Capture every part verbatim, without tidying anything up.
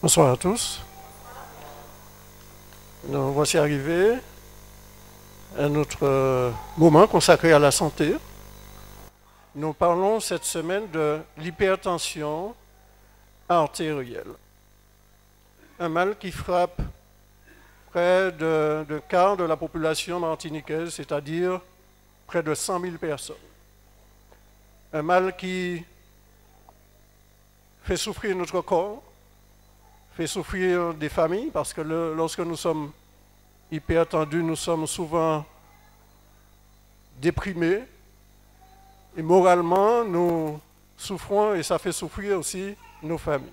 Bonsoir à tous. Nous voici arrivés à notre euh, moment consacré à la santé. Nous parlons cette semaine de l'hypertension artérielle. Un mal qui frappe près de, de quart de la population martiniquaise, c'est-à-dire près de cent mille personnes. Un mal qui fait souffrir notre corps, fait souffrir des familles, parce que le, lorsque nous sommes hypertendus, nous sommes souvent déprimés, et moralement, nous souffrons, et ça fait souffrir aussi nos familles.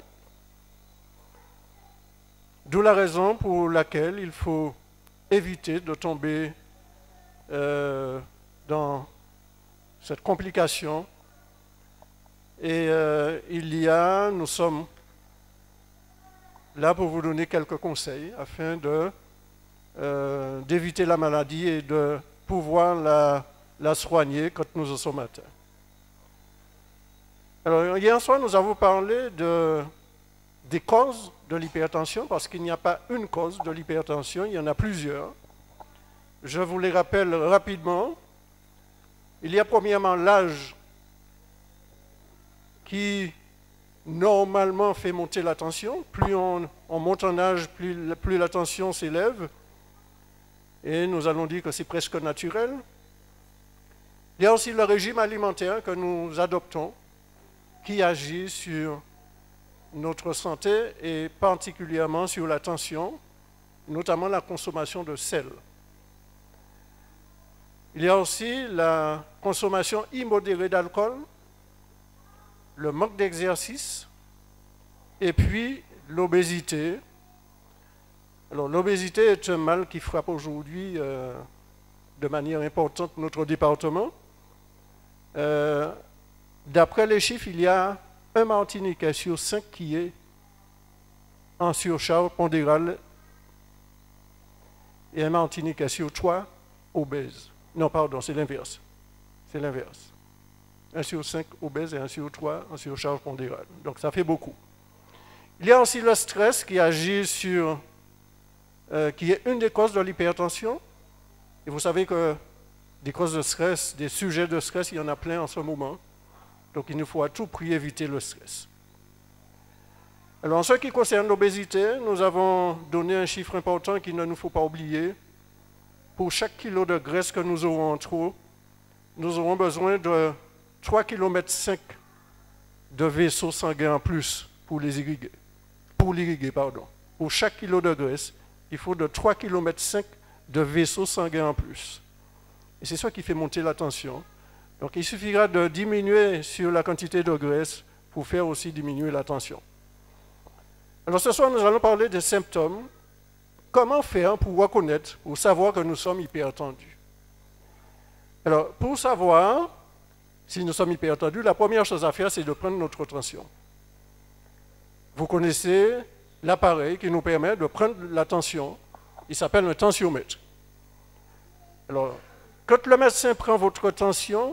D'où la raison pour laquelle il faut éviter de tomber euh, dans cette complication. Et euh, il y a, nous sommes là pour vous donner quelques conseils afin de, euh, d'éviter la maladie et de pouvoir la, la soigner quand nous en sommes atteints. Alors, hier soir, nous avons parlé de, des causes de l'hypertension, parce qu'il n'y a pas une cause de l'hypertension, il y en a plusieurs. Je vous les rappelle rapidement. Il y a premièrement l'âge qui normalement fait monter la tension. Plus on, on monte en âge, plus, plus la tension s'élève. Et nous allons dire que c'est presque naturel. Il y a aussi le régime alimentaire que nous adoptons, qui agit sur notre santé et particulièrement sur la tension, notamment la consommation de sel. Il y a aussi la consommation immodérée d'alcool, le manque d'exercice, et puis l'obésité. Alors l'obésité est un mal qui frappe aujourd'hui euh, de manière importante notre département. Euh, D'après les chiffres, il y a un Martiniquais sur cinq qui est en surcharge pondérale et un Martiniquais sur trois obèse. Non, pardon, c'est l'inverse. C'est l'inverse. Un sur cinq obèse et un sur trois en surcharge pondérale. Donc ça fait beaucoup. Il y a aussi le stress qui agit sur, euh, qui est une des causes de l'hypertension. Et vous savez que des causes de stress, des sujets de stress, il y en a plein en ce moment. Donc il nous faut à tout prix éviter le stress. Alors en ce qui concerne l'obésité, nous avons donné un chiffre important qu'il ne nous faut pas oublier. Pour chaque kilo de graisse que nous aurons en trop, nous aurons besoin de trois virgule cinq kilomètres de vaisseaux sanguins en plus pour les irriguer. Pour l'irriguer, pardon. Pour chaque kilo de graisse, il faut de trois virgule cinq kilomètres de vaisseaux sanguins en plus. Et c'est ça qui fait monter la tension. Donc il suffira de diminuer sur la quantité de graisse pour faire aussi diminuer la tension. Alors ce soir, nous allons parler des symptômes. Comment faire pour reconnaître, pour savoir que nous sommes hypertendus? Alors, pour savoir si nous sommes hypertendus, la première chose à faire, c'est de prendre notre tension. Vous connaissez l'appareil qui nous permet de prendre la tension. Il s'appelle un tensiomètre. Alors, quand le médecin prend votre tension,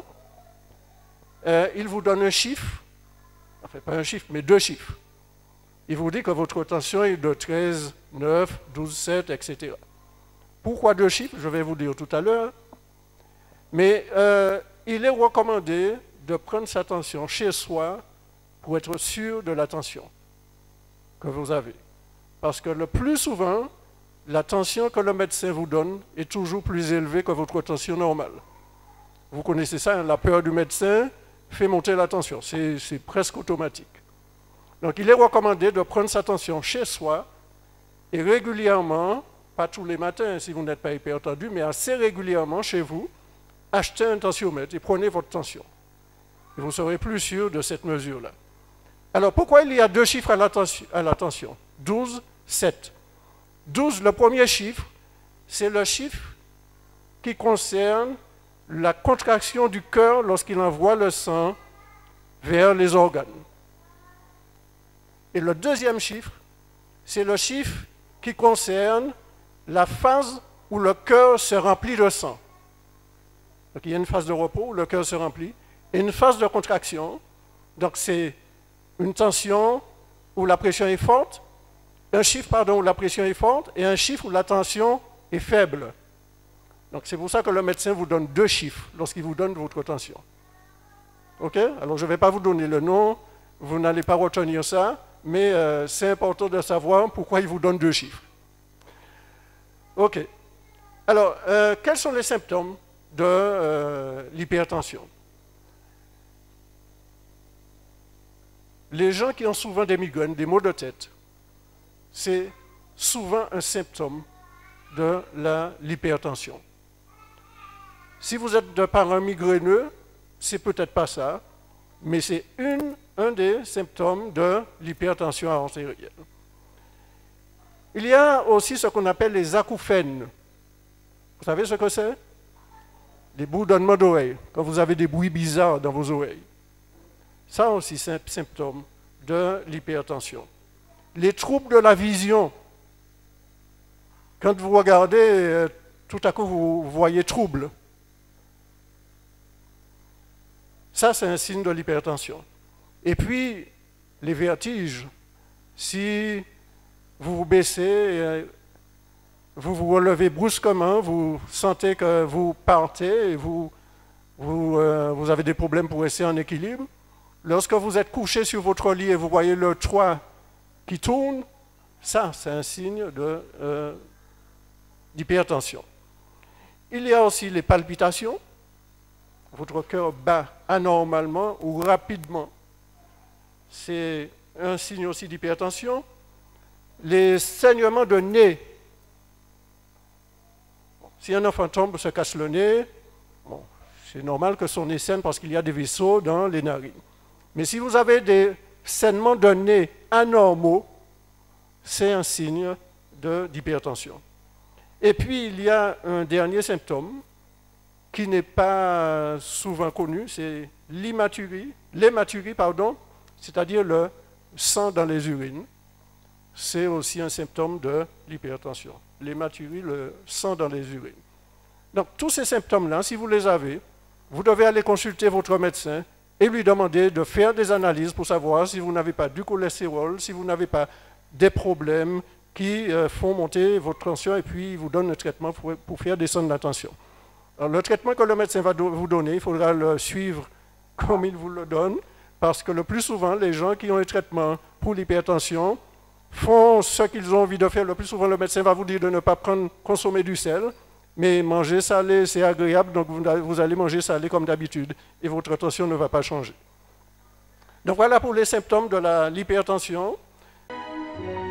euh, il vous donne un chiffre, enfin pas un chiffre, mais deux chiffres. Il vous dit que votre tension est de treize, neuf, douze, sept, et cetera. Pourquoi deux chiffres? Je vais vous dire tout à l'heure. Mais euh, il est recommandé de prendre sa tension chez soi pour être sûr de la tension que vous avez. Parce que le plus souvent, la tension que le médecin vous donne est toujours plus élevée que votre tension normale. Vous connaissez ça, hein, la peur du médecin fait monter la tension. C'est, c'est presque automatique. Donc il est recommandé de prendre sa tension chez soi et régulièrement, pas tous les matins si vous n'êtes pas hypertendu, mais assez régulièrement chez vous, achetez un tensiomètre et prenez votre tension. Et vous serez plus sûr de cette mesure-là. Alors pourquoi il y a deux chiffres à la tension, à la tension? douze, sept. douze, le premier chiffre, c'est le chiffre qui concerne la contraction du cœur lorsqu'il envoie le sang vers les organes. Et le deuxième chiffre, c'est le chiffre qui concerne la phase où le cœur se remplit de sang. Donc il y a une phase de repos où le cœur se remplit, et une phase de contraction. Donc c'est une tension où la pression est forte, un chiffre pardon, où la pression est forte et un chiffre où la tension est faible. Donc c'est pour ça que le médecin vous donne deux chiffres lorsqu'il vous donne votre tension. OK? Alors je ne vais pas vous donner le nom, vous n'allez pas retenir ça, mais euh, c'est important de savoir pourquoi il vous donne deux chiffres. OK. Alors, euh, quels sont les symptômes de euh, l'hypertension? Les gens qui ont souvent des migraines, des maux de tête, c'est souvent un symptôme de l'hypertension. Si vous êtes de parents migraineux, c'est peut-être pas ça, mais c'est un des symptômes de l'hypertension artérielle. Il y a aussi ce qu'on appelle les acouphènes. Vous savez ce que c'est? Les bourdonnements d'oreilles, quand vous avez des bruits bizarres dans vos oreilles. Ça aussi, c'est un symptôme de l'hypertension. Les troubles de la vision. Quand vous regardez, tout à coup, vous voyez trouble. Ça, c'est un signe de l'hypertension. Et puis, les vertiges. Si vous vous baissez, vous vous relevez brusquement, vous sentez que vous partez et vous, vous, euh, vous avez des problèmes pour rester en équilibre. Lorsque vous êtes couché sur votre lit et vous voyez le toit qui tourne, ça, c'est un signe de, d'hypertension. Il y a aussi les palpitations. Votre cœur bat anormalement ou rapidement. C'est un signe aussi d'hypertension. Les saignements de nez. Bon, si un enfant tombe, se casse le nez, bon, c'est normal que son nez saigne parce qu'il y a des vaisseaux dans les narines. Mais si vous avez des saignements de nez anormaux, c'est un signe d'hypertension. Et puis, il y a un dernier symptôme qui n'est pas souvent connu, c'est l'hématurie, l'hématurie, pardon, c'est-à-dire le sang dans les urines. C'est aussi un symptôme de l'hypertension. L'hématurie, le sang dans les urines. Donc, tous ces symptômes-là, si vous les avez, vous devez aller consulter votre médecin et lui demander de faire des analyses pour savoir si vous n'avez pas du cholestérol, si vous n'avez pas des problèmes qui euh, font monter votre tension et puis il vous donne un traitement pour, pour faire descendre la tension. Alors, le traitement que le médecin va do- vous donner, il faudra le suivre comme il vous le donne, parce que le plus souvent, les gens qui ont un traitement pour l'hypertension font ce qu'ils ont envie de faire. Le plus souvent, le médecin va vous dire de ne pas prendre, consommer du sel, mais manger salé, c'est agréable, donc vous, vous allez manger salé comme d'habitude, et votre tension ne va pas changer. Donc voilà pour les symptômes de la, l'hypertension.